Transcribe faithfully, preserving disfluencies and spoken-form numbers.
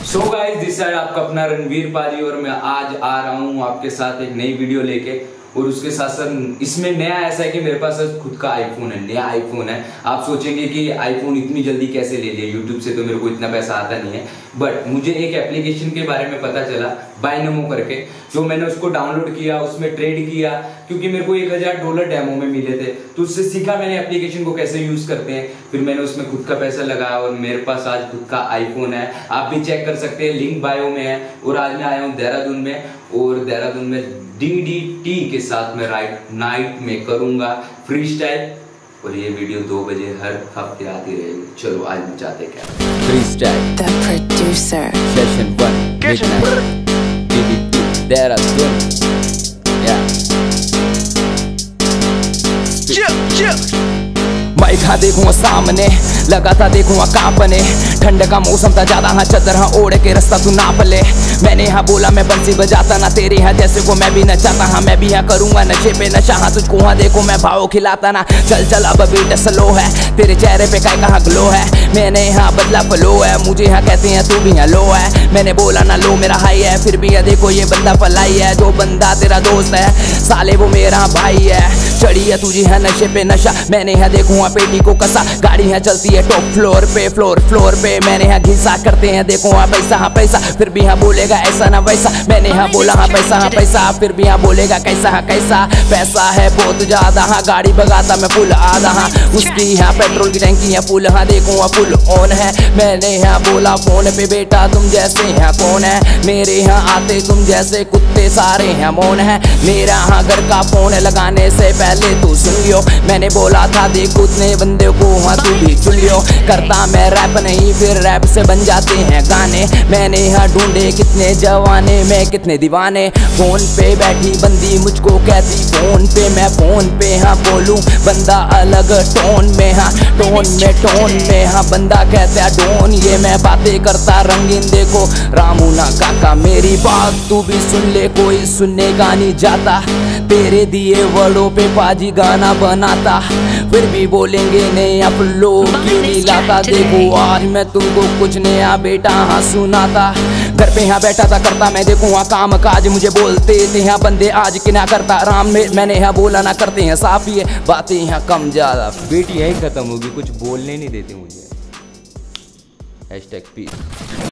So guys this side आपका अपना रणवीर पाजी और मैं आज आ रहा हूँ आपके साथ एक नई वीडियो लेके। और उसके साथ साथ इसमें नया ऐसा है कि मेरे पास खुद का आईफोन है, नया आईफोन है। आप सोचेंगे कि आईफोन इतनी जल्दी कैसे ले लिया, यूट्यूब से तो मेरे को इतना पैसा आता नहीं है। बट मुझे एक एप्लीकेशन के बारे में पता चला, बायनमो करके, जो मैंने उसको डाउनलोड किया, उसमें ट्रेड किया, क्योंकि मेरे को एक हजार डॉलर डेमो में मिले थे। तो उससे सीखा मैंने एप्लीकेशन को कैसे यूज करते हैं। फिर मैंने उसमें खुद का पैसा लगाया और मेरे पास आज खुद का आईफोन है। आप भी चेक कर सकते हैं, लिंक बायो में है। और आज मैं आया हूँ देहरादून में, और देहरादून में डी डी टी के साथ में राइट नाइट में करूंगा फ्री स्टाइल। और ये वीडियो दो बजे हर हफ्ते आती रहेगी। चलो आज मचाते क्या free style. The producer. Session one midnight D D T Dehradun. Mic हाँ देखूंगा सामने, लगा था देखूंगा कांपने। ठंड का मौसम था ज्यादा, हाँ चदर हाँ ओढ़ के रास्ता तू नाप ले। मैंने यहाँ बोला मैं बंसी बजाता ना, तेरे यहाँ जैसे को मैं भी नचाता। हाँ मैं भी यहाँ करूंगा नशे पे नशा, हाँ तुझको हाँ देखो मैं भाव खिलाता ना। चल चल अब बीट स्लो है, तेरे चेहरे पे काय कहाँ ग्लो है। मैंने यहाँ बदला फ्लो है, मुझे यहाँ कहते हैं तू भी यहाँ लो है। मैंने बोला ना लो मेरा हाई है, फिर भी यहाँ देखो ये बंदा फलाई है। जो बंदा तेरा दोस्त है साले वो मेरा भाई है। चढ़ी है तुझे है नशे पे नशा, मैंने यहाँ देखूंगा पेटी को कसा। गाड़ी यहाँ चलती है टॉप फ्लोर पे, फ्लोर फ्लोर पे। मैंने यहाँ घिसा करते हैं देखो हाँ पैसा हाँ पैसा, फिर भी यहाँ बोलेगा ऐसा ना वैसा। मैंने यहाँ बोला हाँ पैसा हाँ पैसा, फिर भी यहाँ बोलेगा कैसा हाँ कैसा। पैसा है बहुत ज्यादा, हाँ गाड़ी भगाता मैं फुल आधा। हाँ उसकी यहाँ पेट्रोल की टंकी है फुल, हाँ देखो हाँ फुल ऑन है। मैंने यहाँ बोला फोन पे बेटा तुम जैसे यहाँ कौन है। मेरे यहाँ आते तुम जैसे कुत्ते सारे यहाँ मौन है। मेरा यहाँ घर का फोन लगाने से पहले तू सुन लियो। मैंने बोला था देख उतने बंदे को हाँ तू भी चुन लियो। करता मैं रैप नहीं, फिर रैप से बन जाते हैं गाने। मैंने यहाँ ढूंढे कितने जवाने में कितने दीवाने। फोन पे बैठी बंदी मुझको कहती फोन पे मैं फोन पे हाँ बोलूं। बंदा अलग टोन में, हाँ टोन में टोन में, हाँ बंदा कहता है डोन। ये मैं बातें करता रंगीन देखो रामू ना काका। मेरी बात तू भी सुन ले, कोई सुनने का नहीं जाता। तेरे दिए वर्डों पे पाजी गाना बनाता, फिर भी बोलेंगे नहीं आप लोग क्यों नहीं लाता। देखो आज मैं तुमको कुछ नया बेटा हाँ सुनाता। घर पे यहाँ बैठा था करता मैं देखूँ हाँ काम काज। मुझे बोलते थे यहाँ बंदे आज कि ना करता राम में, मैंने यहाँ बोला ना करते हैं साफ ही है बातें यहाँ कम ज्यादा। बेटी यही खत्म होगी, कुछ बोलने नहीं देते मुझे। Hashtag piece.